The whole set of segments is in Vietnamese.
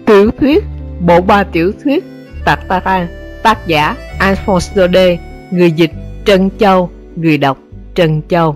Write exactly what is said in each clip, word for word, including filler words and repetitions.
Tiểu thuyết Bộ ba tiểu thuyết Tartarin, tác giả Alphonse Daudet, người dịch Trân Châu, người đọc Trân Châu.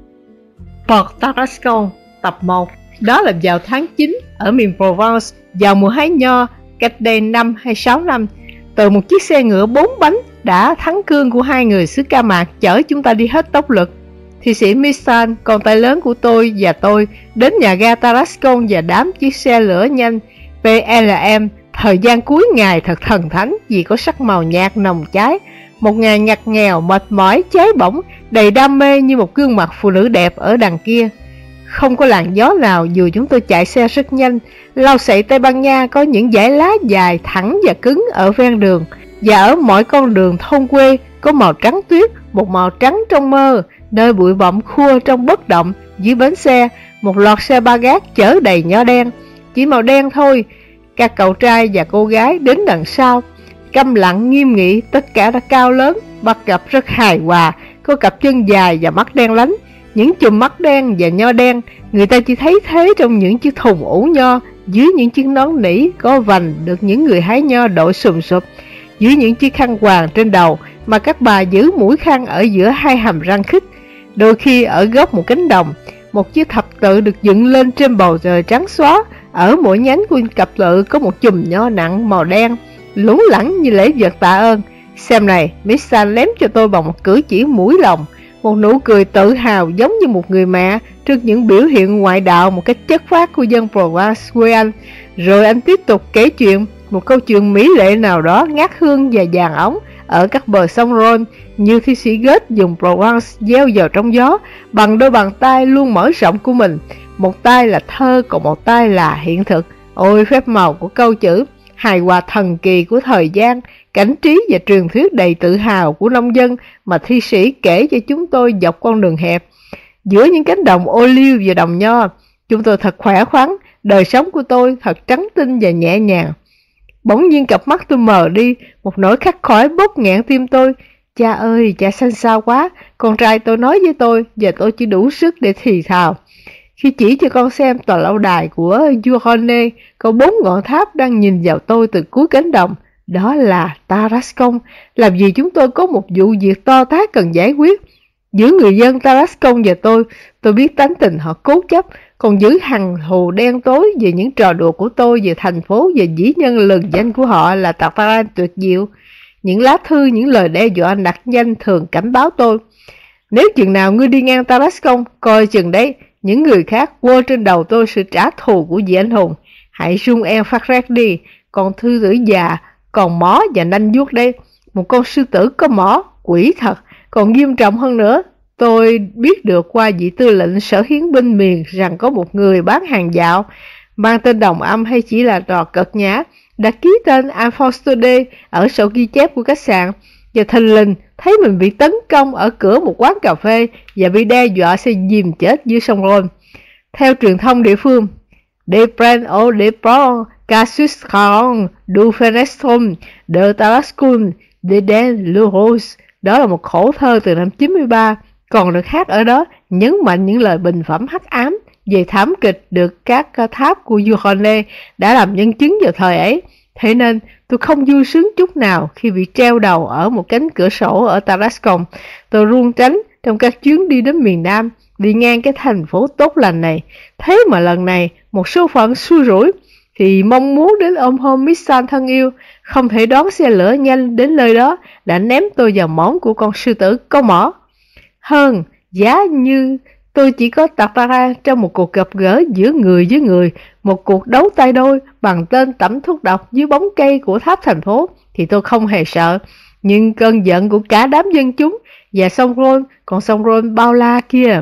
Port Tarascon tập một. Đó là vào tháng chín ở miền Provence, vào mùa hái nho, cách đây năm hay sáu năm. Từ một chiếc xe ngựa bốn bánh đã thắng cương của hai người xứ Ca Mạc chở chúng ta đi hết tốc lực. Thị sĩ Missan, con trai lớn của tôi và tôi, đến nhà ga Tarascon và đám chiếc xe lửa nhanh pê lờ em. Thời gian cuối ngày thật thần thánh vì có sắc màu nhạt nồng cháy. Một ngày ngặt nghèo, mệt mỏi, cháy bỏng, đầy đam mê như một gương mặt phụ nữ đẹp ở đằng kia. Không có làn gió nào dù chúng tôi chạy xe rất nhanh. Lau sậy Tây Ban Nha có những dải lá dài, thẳng và cứng ở ven đường. Và ở mỗi con đường thôn quê có màu trắng tuyết, một màu trắng trong mơ. Nơi bụi bặm khua trong bất động. Dưới bến xe, một loạt xe ba gác chở đầy nho đen, chỉ màu đen thôi. Các cậu trai và cô gái đến đằng sau, câm lặng nghiêm nghị, tất cả đã cao lớn, bắt gặp rất hài hòa, có cặp chân dài và mắt đen lánh, những chùm mắt đen và nho đen. Người ta chỉ thấy thế trong những chiếc thùng ủ nho, dưới những chiếc nón nỉ có vành được những người hái nho đội sùm sụp, dưới những chiếc khăn quàng trên đầu mà các bà giữ mũi khăn ở giữa hai hàm răng khít. Đôi khi ở góc một cánh đồng, một chiếc thập tự được dựng lên trên bầu trời trắng xóa. Ở mỗi nhánh của cặp tự có một chùm nho nặng màu đen, lủng lẳng như lễ vật tạ ơn. Xem này, Missan lém cho tôi bằng một cử chỉ mũi lòng, một nụ cười tự hào giống như một người mẹ trước những biểu hiện ngoại đạo một cách chất phác của dân Provence quê anh. Rồi anh tiếp tục kể chuyện, một câu chuyện mỹ lệ nào đó ngát hương và vàng ống ở các bờ sông Rhône, như thi sĩ Goethe dùng Provence gieo vào trong gió bằng đôi bàn tay luôn mở rộng của mình. Một tay là thơ, còn một tay là hiện thực. Ôi phép màu của câu chữ, hài hòa thần kỳ của thời gian, cảnh trí và truyền thuyết đầy tự hào của nông dân mà thi sĩ kể cho chúng tôi dọc con đường hẹp giữa những cánh đồng ô liu và đồng nho. Chúng tôi thật khỏe khoắn, đời sống của tôi thật trắng tinh và nhẹ nhàng. Bỗng nhiên cặp mắt tôi mờ đi, một nỗi khắc khoải bóp nghẹn tim tôi. Cha ơi, cha xanh xao quá, con trai tôi nói với tôi, và tôi chỉ đủ sức để thì thào. Khi chỉ cho con xem tòa lâu đài của Gironne, có bốn ngọn tháp đang nhìn vào tôi từ cuối cánh đồng. Đó là Tarascon. Làm gì chúng tôi có một vụ việc to tát cần giải quyết. Giữa người dân Tarascon và tôi, tôi biết tánh tình họ cố chấp, còn giữ hằn thù đen tối về những trò đùa của tôi về thành phố và dĩ nhân lừng danh của họ là Tartarin tuyệt diệu. Những lá thư, những lời đe dọa nặc danh thường cảnh báo tôi. Nếu chừng nào ngươi đi ngang Tarascon, coi chừng đấy, những người khác quơ trên đầu tôi sự trả thù của vị anh hùng. Hãy rung eo phát rét đi, còn thư tử già, còn mó và nanh vuốt đây. Một con sư tử có mỏ, quỷ thật. Còn nghiêm trọng hơn nữa, tôi biết được qua vị tư lệnh sở hiến binh miền rằng có một người bán hàng dạo, mang tên đồng âm hay chỉ là trò cợt nhã, đã ký tên Alphonse Daudet ở sổ ghi chép của khách sạn, và thình lình thấy mình bị tấn công ở cửa một quán cà phê và bị đe dọa sẽ dìm chết dưới sông Rhône. Theo truyền thông địa phương, De prendre au départ casus caron du fenestrum de Tarascon de den le rose. Đó là một khổ thơ từ năm chín mươi ba, còn được hát ở đó, nhấn mạnh những lời bình phẩm hắc ám về thảm kịch được các tháp của Gironne đã làm nhân chứng vào thời ấy. Thế nên tôi không vui sướng chút nào khi bị treo đầu ở một cánh cửa sổ ở Tarascon. Tôi luôn tránh trong các chuyến đi đến miền Nam, đi ngang cái thành phố tốt lành này. Thế mà lần này, một số phận xui rủi thì mong muốn đến ôm hôn Missan thân yêu, không thể đón xe lửa nhanh đến nơi đó, đã ném tôi vào móng của con sư tử có mỏ. Hơn, giá như tôi chỉ có Tartarin trong một cuộc gặp gỡ giữa người với người, một cuộc đấu tay đôi bằng tên tẩm thuốc độc dưới bóng cây của tháp thành phố, thì tôi không hề sợ. Nhưng cơn giận của cả đám dân chúng và sông Rhône, còn sông Rhône bao la kia.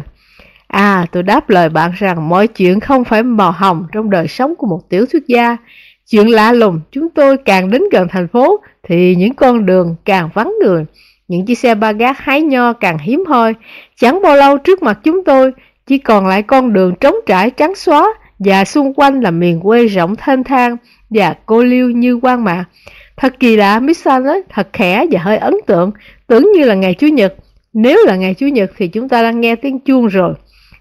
À, tôi đáp lời bạn rằng mọi chuyện không phải màu hồng trong đời sống của một tiểu thuyết gia. Chuyện lạ lùng, chúng tôi càng đến gần thành phố thì những con đường càng vắng người. Những chiếc xe ba gác hái nho càng hiếm hoi. Chẳng bao lâu trước mặt chúng tôi chỉ còn lại con đường trống trải trắng xóa, và xung quanh là miền quê rộng thênh thang và cô liêu như quang mạc. Thật kỳ lạ, Missan ấy, thật khẽ và hơi ấn tượng, tưởng như là ngày Chủ nhật. Nếu là ngày Chủ nhật thì chúng ta đang nghe tiếng chuông rồi.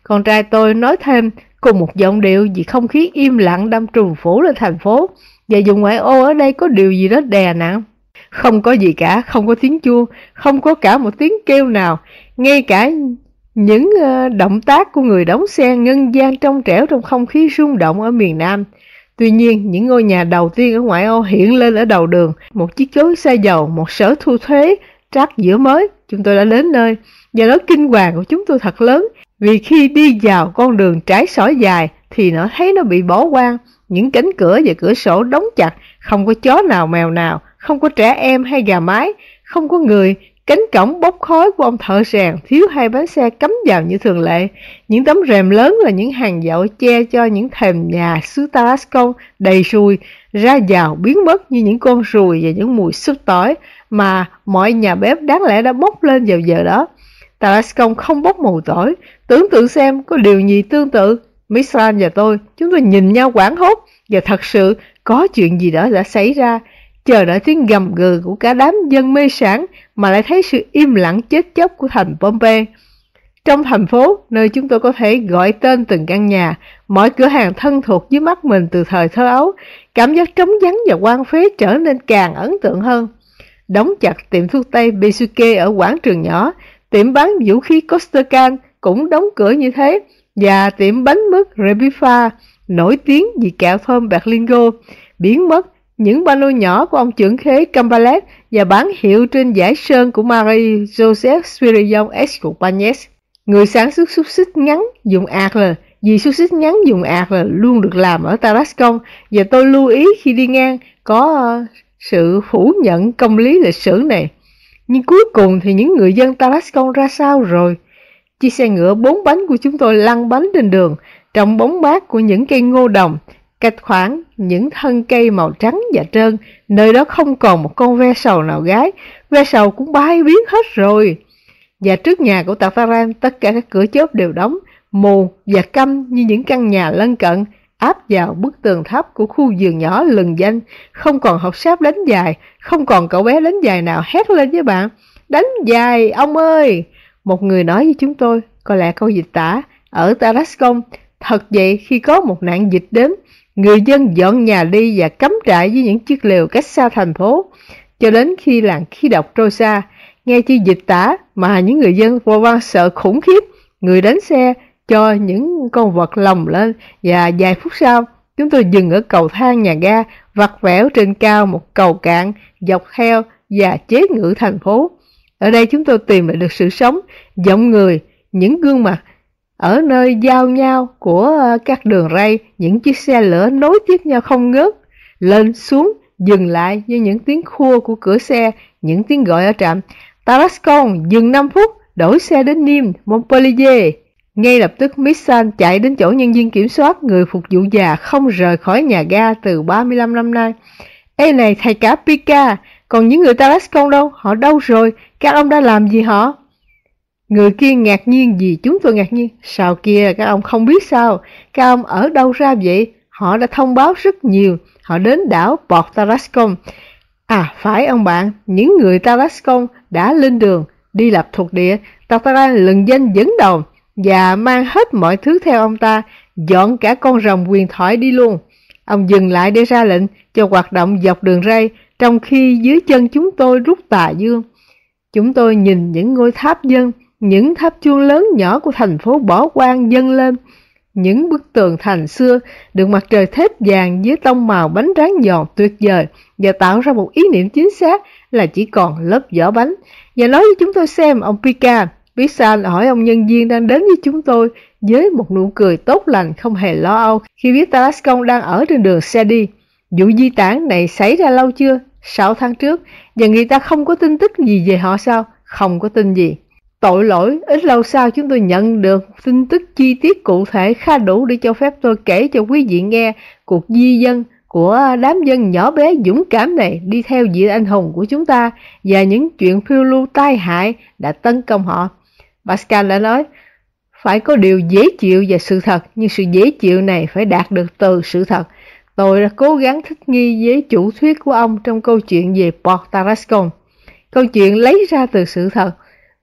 Con trai tôi nói thêm cùng một giọng điệu vì không khí im lặng đang trùm phủ lên thành phố. Và vùng ngoại ô ở đây có điều gì đó đè nặng. Không có gì cả, không có tiếng chuông, không có cả một tiếng kêu nào. Ngay cả những uh, động tác của người đóng xe ngân vang trong trẻo trong không khí rung động ở miền Nam. Tuy nhiên, những ngôi nhà đầu tiên ở ngoại ô hiện lên ở đầu đường, một chiếc cối xe dầu, một sở thu thuế trắc giữa mới. Chúng tôi đã đến nơi, và nỗi kinh hoàng của chúng tôi thật lớn, vì khi đi vào con đường trải sỏi dài thì nó thấy nó bị bỏ hoang, những cánh cửa và cửa sổ đóng chặt, không có chó nào mèo nào, không có trẻ em hay gà mái, không có người. Cánh cổng bốc khói của ông thợ rèn thiếu hai bánh xe cắm vào như thường lệ. Những tấm rèm lớn là những hàng dậu che cho những thềm nhà xứ Tarascon đầy ruồi ra vào biến mất như những con ruồi và những mùi súp tỏi mà mọi nhà bếp đáng lẽ đã bốc lên vào giờ đó. Tarascon không bốc mùi tỏi. Tưởng tượng xem có điều gì tương tự. Mistral và tôi, chúng tôi nhìn nhau hoảng hốt, và thật sự có chuyện gì đó đã xảy ra. Chờ đợi tiếng gầm gừ của cả đám dân mê sản mà lại thấy sự im lặng chết chóc của thành Pompeii. Trong thành phố, nơi chúng tôi có thể gọi tên từng căn nhà, mọi cửa hàng thân thuộc dưới mắt mình từ thời thơ ấu, cảm giác trống vắng và hoang phế trở nên càng ấn tượng hơn. Đóng chặt tiệm thuốc tây Besuke ở quảng trường nhỏ, tiệm bán vũ khí Costercan cũng đóng cửa như thế, và tiệm bánh mứt Rebifa nổi tiếng vì kẹo thơm Berlingo biến mất. Những pano nhỏ của ông trưởng khế Cambalet và bán hiệu trên dải sơn của Marie Joseph Spirion Escopanes. Người sản xuất xúc xích ngắn dùng ạc là vì xúc xích ngắn dùng ạc là luôn được làm ở Tarascon, và tôi lưu ý khi đi ngang có uh, sự phủ nhận công lý lịch sử này. Nhưng cuối cùng thì những người dân Tarascon ra sao rồi? Chiếc xe ngựa bốn bánh của chúng tôi lăn bánh trên đường trong bóng mát của những cây ngô đồng, cách khoảng những thân cây màu trắng và trơn. Nơi đó không còn một con ve sầu nào gái, ve sầu cũng bay biến hết rồi. Và trước nhà của Tartaran, tất cả các cửa chớp đều đóng, mù và câm như những căn nhà lân cận, áp vào bức tường thấp của khu vườn nhỏ lừng danh. Không còn học sáp đánh dài, không còn cậu bé đánh dài nào hét lên với bạn: "Đánh dài, ông ơi!" Một người nói với chúng tôi, có lẽ câu dịch tả, ở Tarascon, thật vậy khi có một nạn dịch đến, người dân dọn nhà đi và cắm trại với những chiếc lều cách xa thành phố, cho đến khi làn khí độc trôi xa. Nghe chi dịch tả mà những người dân Provence sợ khủng khiếp. Người đánh xe cho những con vật lồng lên, và vài phút sau, chúng tôi dừng ở cầu thang nhà ga, vặt vẻo trên cao một cầu cạn dọc theo và chế ngự thành phố. Ở đây chúng tôi tìm lại được sự sống, giọng người, những gương mặt ở nơi giao nhau của các đường ray, những chiếc xe lửa nối tiếp nhau không ngớt, lên xuống, dừng lại với những tiếng khua của cửa xe, những tiếng gọi ở trạm: "Tarascon, dừng năm phút, đổi xe đến Nîmes, Montpellier." Ngay lập tức Mistral chạy đến chỗ nhân viên kiểm soát, người phục vụ già không rời khỏi nhà ga từ ba mươi lăm năm nay. "Ê này thầy cả Pica, còn những người Tarascon đâu? Họ đâu rồi? Các ông đã làm gì họ?" Người kia ngạc nhiên vì chúng tôi ngạc nhiên. "Sao kia, các ông không biết sao? Các ông ở đâu ra vậy? Họ đã thông báo rất nhiều. Họ đến đảo Port Tarascon." "À phải ông bạn, những người Tarascon đã lên đường đi lập thuộc địa. Tartaran lừng danh dẫn đầu và mang hết mọi thứ theo ông ta, dọn cả con rồng huyền thoại đi luôn." Ông dừng lại để ra lệnh cho hoạt động dọc đường ray, trong khi dưới chân chúng tôi rút tà dương. Chúng tôi nhìn những ngôi tháp dân, những tháp chuông lớn nhỏ của thành phố bỏ hoang dâng lên, những bức tường thành xưa được mặt trời thép vàng dưới tông màu bánh rán giòn tuyệt vời, và tạo ra một ý niệm chính xác là chỉ còn lớp vỏ bánh. Và nói với chúng tôi xem, ông Pica, Mistral hỏi ông nhân viên đang đến với chúng tôi với một nụ cười tốt lành không hề lo âu khi biết Tarascon đang ở trên đường xe đi: "Vụ di tản này xảy ra lâu chưa?" "Sáu tháng trước." "Và người ta không có tin tức gì về họ sao?" "Không có tin gì." Tội lỗi, ít lâu sau chúng tôi nhận được tin tức chi tiết cụ thể khá đủ để cho phép tôi kể cho quý vị nghe cuộc di dân của đám dân nhỏ bé dũng cảm này đi theo vị anh hùng của chúng ta, và những chuyện phiêu lưu tai hại đã tấn công họ. Pascal đã nói, phải có điều dễ chịu và sự thật, nhưng sự dễ chịu này phải đạt được từ sự thật. Tôi đã cố gắng thích nghi với chủ thuyết của ông trong câu chuyện về Port Tarascon. Câu chuyện lấy ra từ sự thật.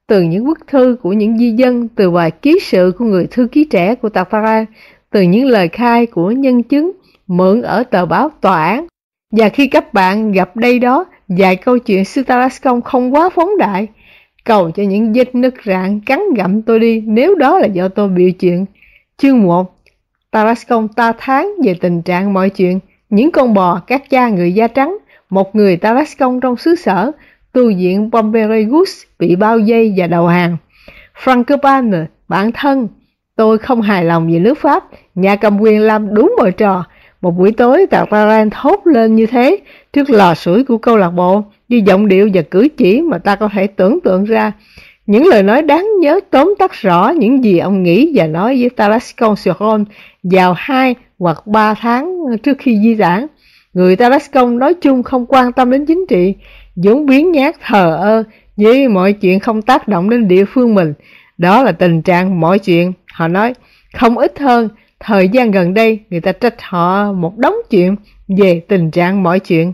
từ những bức thư của những di dân, từ vài ký sự của người thư ký trẻ của Tartarin, từ những lời khai của nhân chứng mượn ở tờ báo tòa án. Và khi các bạn gặp đây đó vài câu chuyện sư Tarascon không quá phóng đại, cầu cho những vết nứt rạn cắn gặm tôi đi nếu đó là do tôi bịa chuyện. Chương một. Tarascon ta thán về tình trạng mọi chuyện, những con bò, các cha người da trắng, một người Tarascon trong xứ sở, tu viện Pompeius bị bao vây và đầu hàng. Francopan, bản thân, tôi không hài lòng về nước Pháp, nhà cầm quyền làm đúng mọi trò. Một buổi tối, Tartarin thốt lên như thế trước lò sưởi của câu lạc bộ, với giọng điệu và cử chỉ mà ta có thể tưởng tượng ra. Những lời nói đáng nhớ tóm tắt rõ những gì ông nghĩ và nói với Tarascon-sur-Rhône vào hai hoặc ba tháng trước khi di tản. Người Tarascon nói chung không quan tâm đến chính trị, vốn biến nhát thờ ơ với mọi chuyện không tác động đến địa phương mình. Đó là tình trạng mọi chuyện, họ nói. Không ít hơn, thời gian gần đây người ta trách họ một đống chuyện về tình trạng mọi chuyện.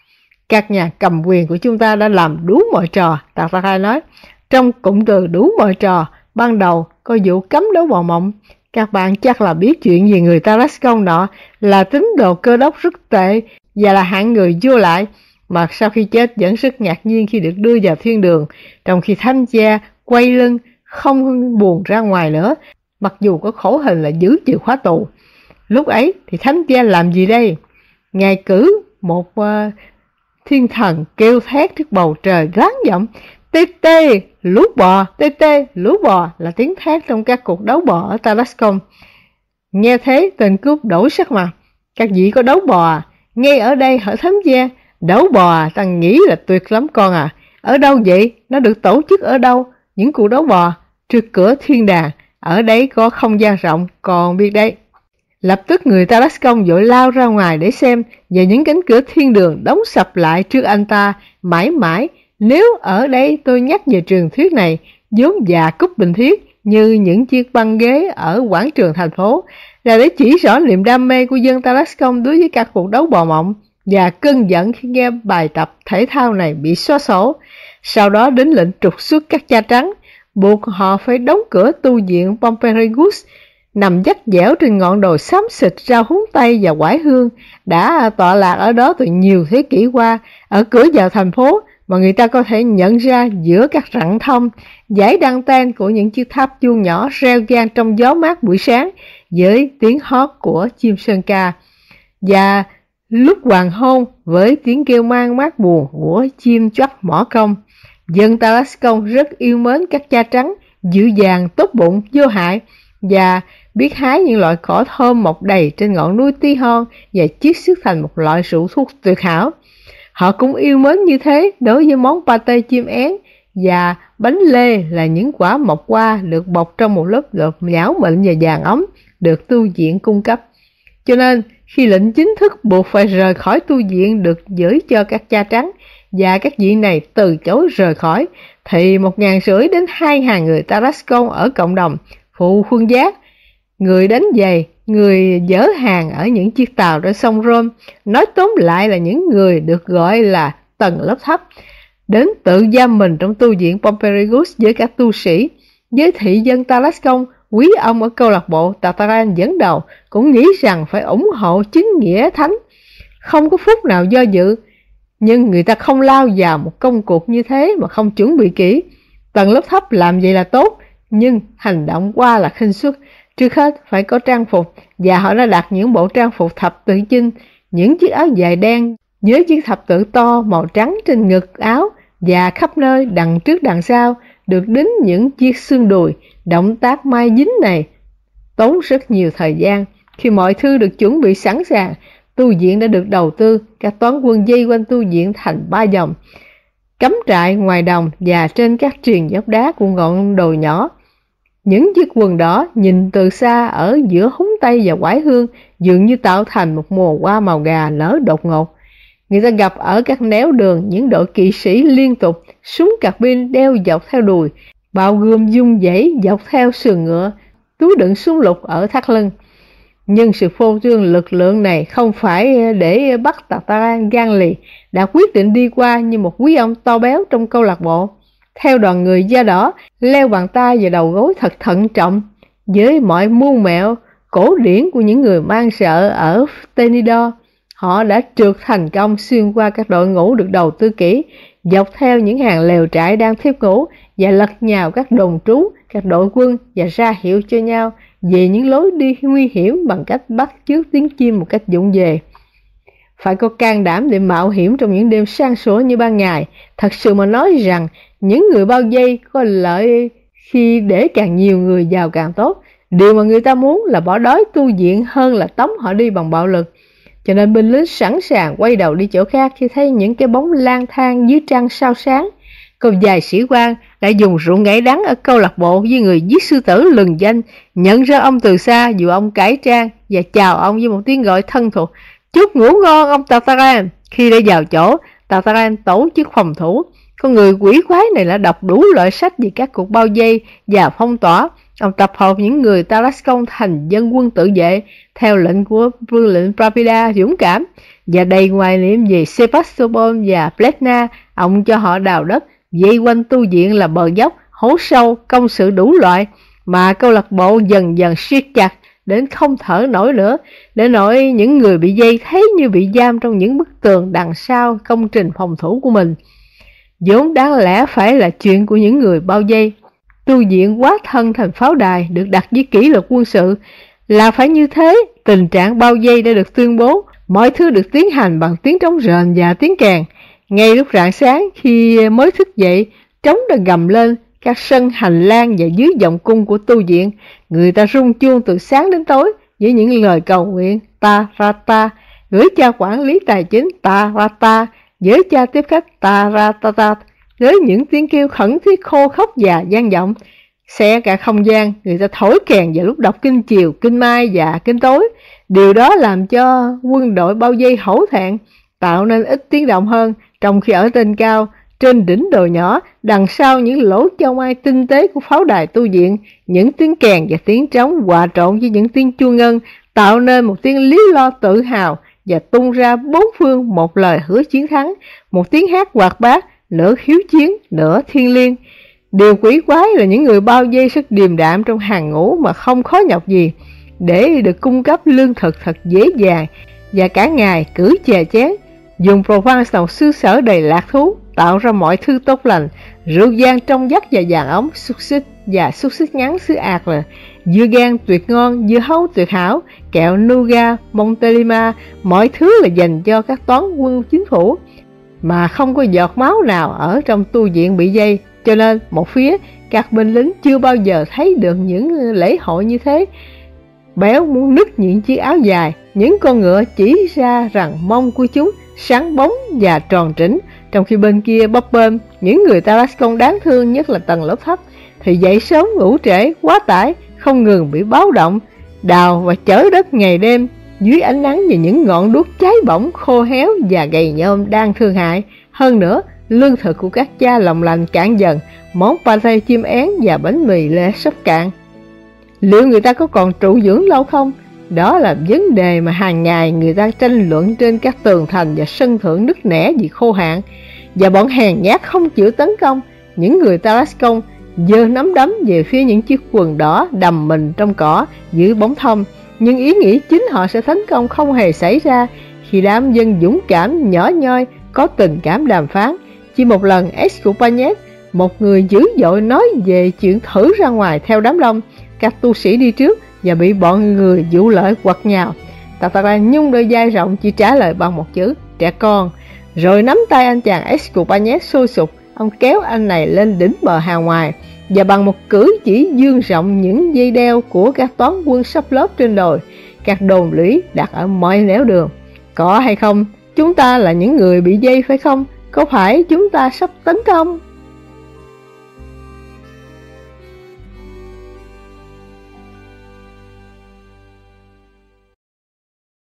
Các nhà cầm quyền của chúng ta đã làm đủ mọi trò, Tartarin nói. Trong cụm từ đủ mọi trò, ban đầu có vụ cấm đấu bò mộng. Các bạn chắc là biết chuyện về người Tarascon nọ là tín đồ Cơ Đốc rất tệ và là hạng người vô lại, mà sau khi chết vẫn rất ngạc nhiên khi được đưa vào thiên đường, trong khi thánh cha quay lưng không buồn ra ngoài nữa, mặc dù có khổ hình là giữ chìa khóa tù. Lúc ấy thì thánh cha làm gì đây? Ngài cử một uh, thiên thần kêu thét trước bầu trời gán giọng, tê tê lú bò, tê tê lú bò là tiếng thét trong các cuộc đấu bò ở Tarascon. Nghe thế tên cướp đổi sắc mặt. Các vị có đấu bò à? Ngay ở đây hỡi thánh cha. Đấu bò à? Ta nghĩ là tuyệt lắm con à. Ở đâu vậy? Nó được tổ chức ở đâu? Những cuộc đấu bò trước cửa thiên đàng. Ở đấy có không gian rộng, còn biết đấy. Lập tức người Tarascon vội lao ra ngoài để xem, và những cánh cửa thiên đường đóng sập lại trước anh ta mãi mãi. Nếu ở đây tôi nhắc về truyền thuyết này, vốn già cúc bình thiết như những chiếc băng ghế ở quảng trường thành phố, là để chỉ rõ niềm đam mê của dân Tarascon đối với các cuộc đấu bò mộng và cơn giận khi nghe bài tập thể thao này bị xóa sổ. Sau đó đến lệnh trục xuất các cha trắng, buộc họ phải đóng cửa tu viện Pompeius nằm dắt dẻo trên ngọn đồi xám xịt rau húng tây và quải hương, đã tọa lạc ở đó từ nhiều thế kỷ qua, ở cửa vào thành phố mà người ta có thể nhận ra giữa các rặng thông, dải đăng ten của những chiếc tháp chuông nhỏ reo vang trong gió mát buổi sáng với tiếng hót của chim sơn ca, và lúc hoàng hôn với tiếng kêu mang mát buồn của chim choắt mỏ công. Dân Tarascon rất yêu mến các cha trắng dịu dàng, tốt bụng, vô hại, và biết hái những loại cỏ thơm mọc đầy trên ngọn núi Tí Hon và chiết xuất thành một loại rượu thuốc tuyệt hảo. Họ cũng yêu mến như thế đối với món pate chim én và bánh lê, là những quả mọc qua được bọc trong một lớp lợp nhão mịn và vàng ấm được tu viện cung cấp. Cho nên khi lệnh chính thức buộc phải rời khỏi tu viện được gửi cho các cha trắng, và các vị này từ chối rời khỏi, thì một ngàn rưỡi đến hai ngàn người Tarascon ở cộng đồng phụ khuân giác, người đánh giày, người dỡ hàng ở những chiếc tàu trên sông Rhône, nói tóm lại là những người được gọi là tầng lớp thấp, đến tự giam mình trong tu viện Pompeius với các tu sĩ. Với thị dân Tarascon, quý ông ở câu lạc bộ Tartarin dẫn đầu cũng nghĩ rằng phải ủng hộ chính nghĩa thánh, không có phút nào do dự. Nhưng người ta không lao vào một công cuộc như thế mà không chuẩn bị kỹ. Tầng lớp thấp làm vậy là tốt, nhưng hành động qua là khinh suất. Trước hết phải có trang phục, và họ đã đặt những bộ trang phục thập tự chinh, những chiếc áo dài đen với chiếc thập tự to màu trắng trên ngực áo, và khắp nơi đằng trước đằng sau được đính những chiếc xương đùi. Động tác mai dính này tốn rất nhiều thời gian. Khi mọi thứ được chuẩn bị sẵn sàng, tu viện đã được đầu tư. Các toán quân dây quanh tu viện thành ba vòng, cắm trại ngoài đồng và trên các triền dốc đá của ngọn đồi nhỏ. Những chiếc quần đỏ nhìn từ xa ở giữa húng tây và quải hương dường như tạo thành một mùa hoa màu gà nở đột ngột. Người ta gặp ở các néo đường những đội kỵ sĩ liên tục, súng cạc pin đeo dọc theo đùi, bao gươm dung dãy dọc theo sườn ngựa, túi đựng súng lục ở thắt lưng. Nhưng sự phô trương lực lượng này không phải để bắt Tartarin gan lì, đã quyết định đi qua như một quý ông to béo trong câu lạc bộ. theo đoàn người da đỏ, leo bàn tay và đầu gối thật thận trọng. Với mọi mưu mẹo cổ điển của những người mang sợ ở Tenidor, họ đã trượt thành công xuyên qua các đội ngũ được đầu tư kỹ, dọc theo những hàng lều trại đang thiếp ngủ và lật nhào các đồn trú, các đội quân và ra hiệu cho nhau về những lối đi nguy hiểm bằng cách bắt chước tiếng chim một cách vụng về. Phải có can đảm để mạo hiểm trong những đêm sáng sủa như ban ngày. Thật sự mà nói rằng những người bao vây có lợi khi để càng nhiều người vào càng tốt. Điều mà người ta muốn là bỏ đói tu viện hơn là tống họ đi bằng bạo lực. Cho nên binh lính sẵn sàng quay đầu đi chỗ khác khi thấy những cái bóng lang thang dưới trăng sao sáng. Có vài sĩ quan đã dùng rượu ngải đắng ở câu lạc bộ với người giết sư tử lừng danh, nhận ra ông từ xa dù ông cải trang và chào ông với một tiếng gọi thân thuộc: "Chúc ngủ ngon ông Tartarin." Khi đã vào chỗ, Tartarin tổ chức phòng thủ. Con người quỷ quái này đã đọc đủ loại sách về các cuộc bao vây và phong tỏa. Ông tập hợp những người Tarascon thành dân quân tự vệ theo lệnh của vương lệnh Pravida dũng cảm, và đầy hoài niệm về Sebastopol và Plesna. Ông cho họ đào đất vây quanh tu viện là bờ dốc, hố sâu, công sự đủ loại, mà câu lạc bộ dần dần siết chặt đến không thở nổi nữa, để nỗi những người bị dây thấy như bị giam trong những bức tường đằng sau công trình phòng thủ của mình. Vốn đáng lẽ phải là chuyện của những người bao vây. Tu viện quá thân thành pháo đài được đặt với kỷ luật quân sự là phải như thế. Tình trạng bao vây đã được tuyên bố, mọi thứ được tiến hành bằng tiếng trống rền và tiếng kèn. Ngay lúc rạng sáng khi mới thức dậy, trống đã gầm lên các sân hành lang và dưới vọng cung của tu viện. Người ta rung chuông từ sáng đến tối với những lời cầu nguyện Tarata, gửi cha quản lý tài chính Tarata, với cha tiếp khách Taratata, với những tiếng kêu khẩn thiết khô khốc và vang vọng. Xe cả không gian, người ta thổi kèn vào lúc đọc kinh chiều, kinh mai và kinh tối. Điều đó làm cho quân đội bao vây hổ thẹn, tạo nên ít tiếng động hơn, trong khi ở trên cao, trên đỉnh đồi nhỏ, đằng sau những lỗ châu mai tinh tế của pháo đài tu viện, những tiếng kèn và tiếng trống hòa trộn với những tiếng chuông ngân, tạo nên một tiếng líu lo tự hào và tung ra bốn phương một lời hứa chiến thắng, một tiếng hát hoạt bát, nửa khiếu chiến, nửa thiên liêng. Điều quỷ quái là những người bao vây rất điềm đạm trong hàng ngũ mà không khó nhọc gì, để được cung cấp lương thực thật dễ dàng, và cả ngày cử chè chén, dùng Provence một xứ sở đầy lạc thú, tạo ra mọi thứ tốt lành, rượu vang trong vắt và vàng ống, xúc xích và xúc xích ngắn xứ ạc là dưa gan tuyệt ngon, dưa hấu tuyệt hảo, kẹo nougat, Montelima, mọi thứ là dành cho các toán quân chính phủ, mà không có giọt máu nào ở trong tu viện bị dây. Cho nên một phía, các binh lính chưa bao giờ thấy được những lễ hội như thế. Béo muốn nứt những chiếc áo dài, những con ngựa chỉ ra rằng mông của chúng sáng bóng và tròn trĩnh, trong khi bên kia bấp bênh, những người Tarascon đáng thương nhất là tầng lớp thấp thì dậy sớm ngủ trễ, quá tải, không ngừng bị báo động, đào và chở đất ngày đêm dưới ánh nắng và những ngọn đuốc cháy bỏng khô héo và gầy nhom đang thương hại. Hơn nữa, lương thực của các cha lòng lành cạn dần, món pate chim én và bánh mì lê sắp cạn. Liệu người ta có còn trụ dưỡng lâu không? Đó là vấn đề mà hàng ngày người ta tranh luận trên các tường thành và sân thượng nứt nẻ vì khô hạn. Và bọn hèn nhát không chịu tấn công. Những người Tarascon giơ nắm đấm về phía những chiếc quần đỏ đầm mình trong cỏ dưới bóng thông. Nhưng ý nghĩ chính họ sẽ tấn công không hề xảy ra khi đám dân dũng cảm nhỏ nhoi có tình cảm đàm phán. Chỉ một lần, Escopagnet, một người dữ dội, nói về chuyện thử ra ngoài theo đám đông. Các tu sĩ đi trước và bị bọn người vụ lợi quật nhào. Tartarin nhung đôi vai rộng chỉ trả lời bằng một chữ: trẻ con. Rồi nắm tay anh chàng Escopagnet sôi sục. Ông kéo anh này lên đỉnh bờ hào ngoài và bằng một cử chỉ dương rộng những dây đeo của các toán quân sắp lớp trên đồi, các đồn lũy đặt ở mọi nẻo đường. Có hay không? Chúng ta là những người bị dây phải không? Có phải chúng ta sắp tấn công?